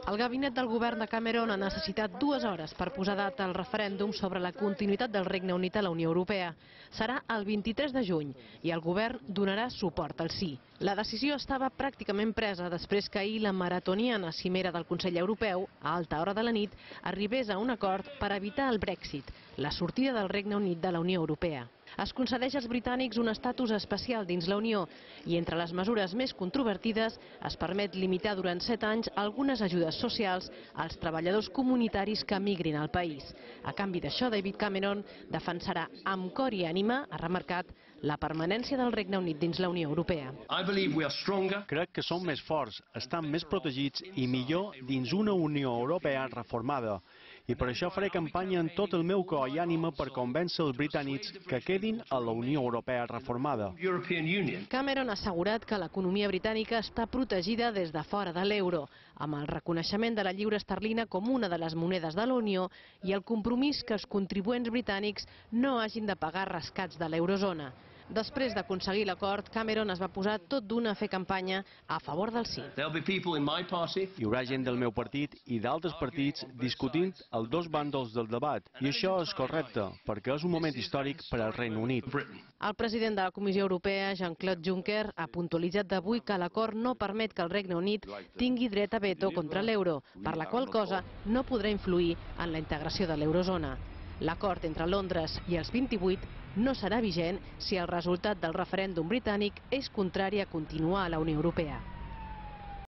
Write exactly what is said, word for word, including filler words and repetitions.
El gabinet del govern de Cameron ha necessitat dues hores per posar data al referèndum sobre la continuïtat del Regne Unit a la Unió Europea. Serà el vint-i-tres de juny i el govern donarà suport al sí. La decisió estava pràcticament presa després que ahir la maratoniana cimera del Consell Europeu, a alta hora de la nit, arribés a un acord per evitar el Brexit, la sortida del Regne Unit de la Unió Europea. Es concedeix als britànics un estatus especial dins la Unió i entre les mesures més controvertides es permet limitar durant set anys algunes ajudes socials als treballadors comunitaris que migrin al país. A canvi d'això, David Cameron defensarà amb cor i ànima, ha remarcat, la permanència del Regne Unit dins la Unió Europea. Crec que som més forts, estem més protegits i millor dins una Unió Europea reformada. I per això faré campanya amb tot el meu cor i ànima per convèncer els britànics que quedin a la Unió Europea reformada. Cameron ha assegurat que l'economia britànica està protegida des de fora de l'euro, amb el reconeixement de la lliura esterlina com una de les monedes de la Unió i el compromís que els contribuents britànics no hagin de pagar rescats de l'eurozona. Després d'aconseguir l'acord, Cameron es va posar tot d'una a fer campanya a favor del sí. Hi haurà gent del meu partit i d'altres partits discutint els dos bàndols del debat. I això és correcte, perquè és un moment històric per al Regne Unit. El president de la Comissió Europea, Jean-Claude Juncker, ha puntualitzat d'avui que l'acord no permet que el Regne Unit tingui dret a veto contra l'euro, per la qual cosa no podrà influir en la integració de l'eurozona. L'acord entre Londres i els vint-i-vuit no serà vigent si el resultat del referèndum britànic és contrari a continuar a la Unió Europea.